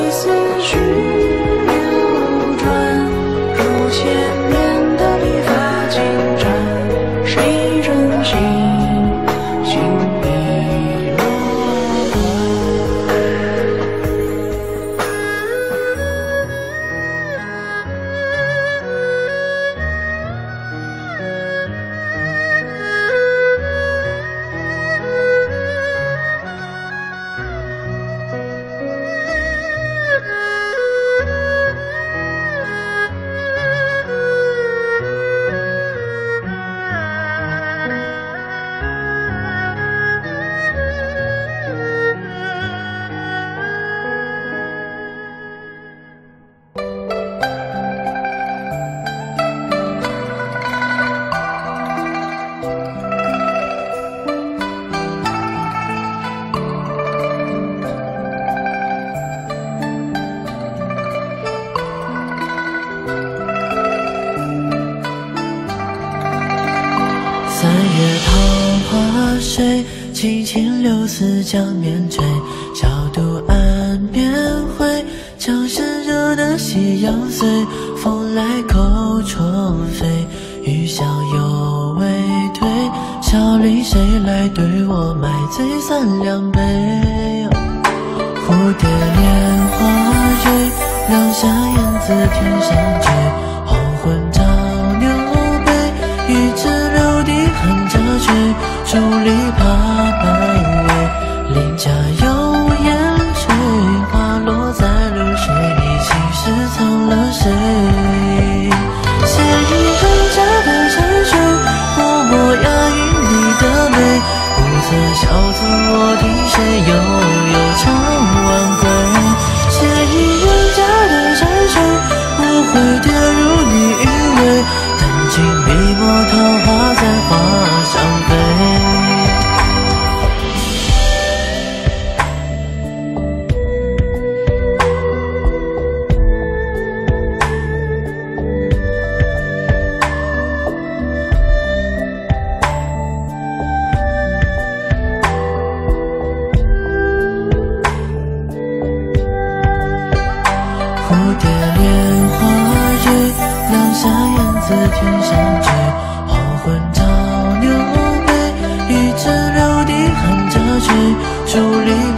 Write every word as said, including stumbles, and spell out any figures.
思绪流转，如千年的笔法精湛，谁真心心已落三月桃花水，轻轻柳丝将面垂。小渡岸边回，江山惹得夕阳碎。风来口重飞，雨巷犹未退。笑里谁来对我买醉三两杯？蝴蝶莲花蕊，让下燕子天上追。黄昏照牛背，玉指流滴寒着吹。竹篱爬半围，邻家有烟水，花落在流水里，青石藏了谁？写一人家的山水，泼墨押韵里的美。五色小村我听谁悠悠唱晚归？写一人家的山水，我会跌入你韵味。弹尽笔墨，桃花在花上飞。蝴蝶莲花蕊，让下燕子天上追。黄昏照牛背，玉指流滴寒着吹。竹篱